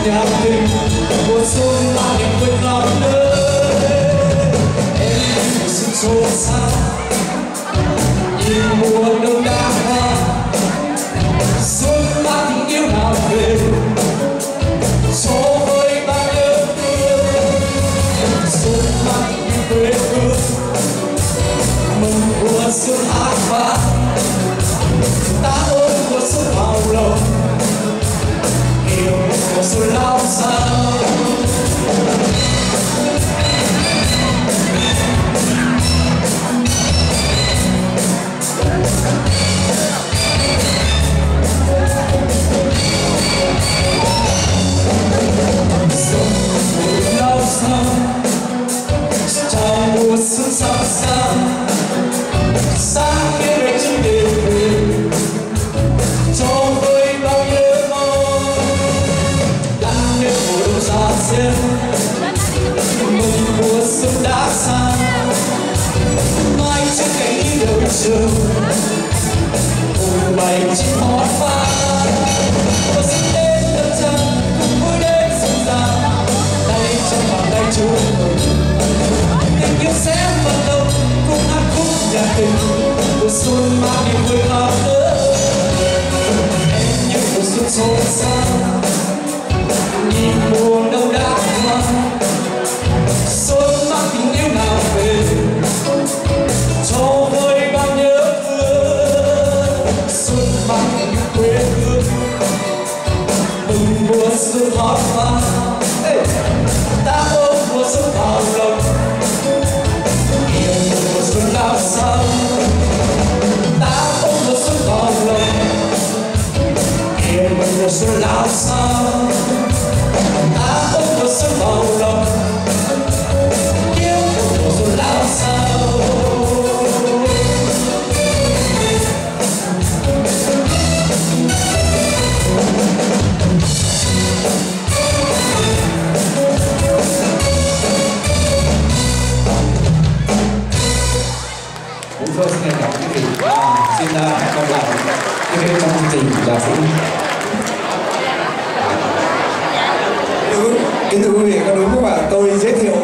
nhà tình mùa xuân ta niềm vui lòng nơi em mùa xuân xôn xao nhìn mùa đông đá hoa xuân ta tình yêu nào về số với bao nhớ thương xuân ta tình yêu quê hương mừng mùa xuân hát vang ta ôm mùa xuân vào lòng yêu mùa xuân lao sao chào mùa xuân sắp sang sáng kia về trên đêm về cho với bao nhớ mong đang nhớ mùa đông xa xưa mừng mùa xuân đã sang mai trên cánh đầu trường cùng bày chiếc hót vang mùa xuân đến đất trăng cùng vui đến xuân sang tay trong bàn tay chung tình yêu sẽ vận động cùng hát khúc nhà tình mùa xuân mang niềm vui khắp nơi em như mùa xuân xôn xao nhìn mùa đông đã qua xuân mang tình yêu nào về cho vơi bao nhớ thương xuân mang tình yêu quê hương mừng mùa xuân hót vang ta ôm mùa xuân vào lòng yêu mùa xuân lao sao ta ôm mùa xuân vào lòng yêu mùa xuân lao sao ta ôm mùa xuân vào lòng yêu mùa xuân lao sao Tôi xin hẹn gặp quý vị và xin hẹn gặp lại quý vị trong chương trình nhạc sĩ. Kính thưa quý vị, có đúng không ạ? Tôi giới thiệu